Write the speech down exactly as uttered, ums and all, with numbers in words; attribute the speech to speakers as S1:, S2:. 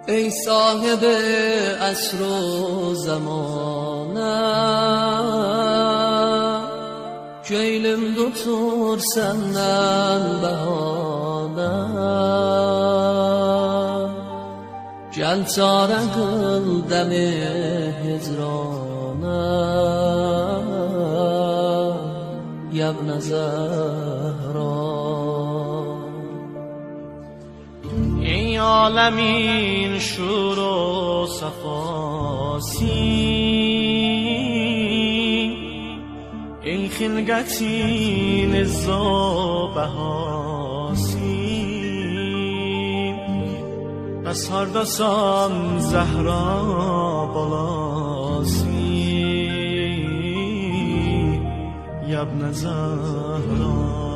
S1: ای صاحب عصر و زمانه Köylim tutur senden bahane Gel çare kıl demi hicrana Yabne Zehra Ey alemin şur o safasi ای خلقتین زابهاسی بس هرداسان زهرا بالاسی یبن زهرا